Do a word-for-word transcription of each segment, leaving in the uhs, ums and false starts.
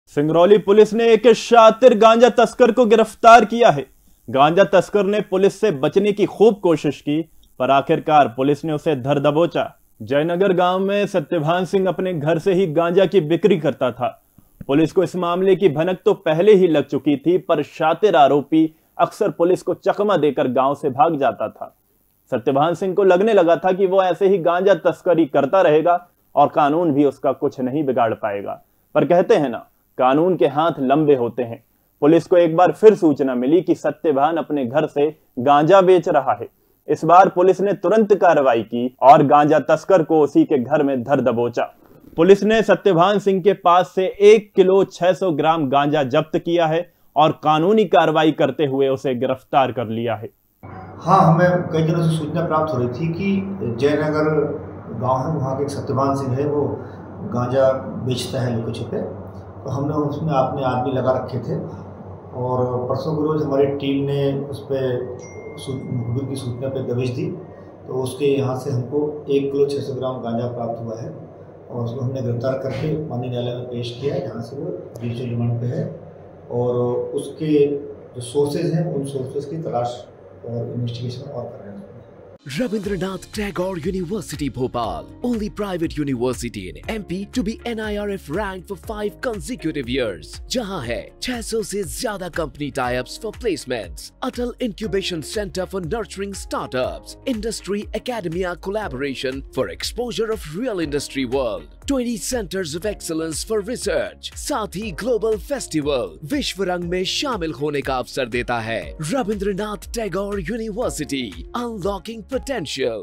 Singrauli police ने एक शातिर गांजा तस्कर को गिरफ्तार किया है। गांजा तस्कर ने पुलिस से बचने की खूब कोशिश की, पर आखिरकार पुलिस ने उसे धर दबोचा। जयनगर गांव में सत्यभान सिंह अपने घर से ही गांजा की बिक्री करता था। पुलिस को इस मामले की भनक तो पहले ही लग चुकी थी, पर शातिर आरोपी अक्सर पुलिस को चकमा देकर गांव से भाग जाता था। सत्यभान सिंह को लगने लगा था कि वो ऐसे ही गांजा तस्करी करता रहेगा और कानून भी उसका कुछ नहीं बिगाड़ पाएगा। पर कहते हैं ना, कानून के हाथ लंबे होते हैं। पुलिस को एक बार फिर सूचना मिली कि सत्यभान अपने घर से गांजा बेच रहा है। इस बार पुलिस ने तुरंत कार्रवाई की और गांजा तस्कर को उसी के घर में धर दबोचा। पुलिस ने सत्यभान सिंह के पास से एक किलो छह सौ ग्राम गांजा जब्त किया है और कानूनी कार्रवाई करते हुए उसे गिरफ्तार कर लिया है। हाँ, हमें कई दिनों से सूचना प्राप्त हो रही थी कि जयनगर गांव है, वहाँ के एक सत्यभान सिंह है, वो गांजा बेचता है लुके छिपे। तो हमने उसमें अपने आदमी लगा रखे थे और परसों के रोज़ हमारी टीम ने उस पर मुखबिर की सूचना पे दबिश दी। तो उसके यहाँ से हमको एक किलो छः सौ ग्राम गांजा प्राप्त हुआ है और उसको हमने गिरफ्तार करके माननीय न्यायालय में पेश किया है, जहाँ से वो जुडिशियल रिमांड पे है। और उसके जो सोर्सेज हैं, उन सोर्सेज की तलाश और इन्वेस्टिगेशन और कर रहे हैं। Rabindranath Tagore University Bhopal, only private university in M P to be N I R F ranked for five consecutive years, जहां है छह सौ से ज्यादा company tie-ups for placements, Atal Incubation Center for nurturing startups, Industry Academia collaboration for exposure of real industry world, twenty centers of excellence for research, साथ ही global festival विश्व रंग में शामिल होने का अवसर देता है। Rabindranath Tagore university, unlocking potential.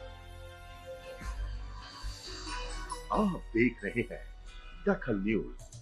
आप देख रहे हैं दखल न्यूज।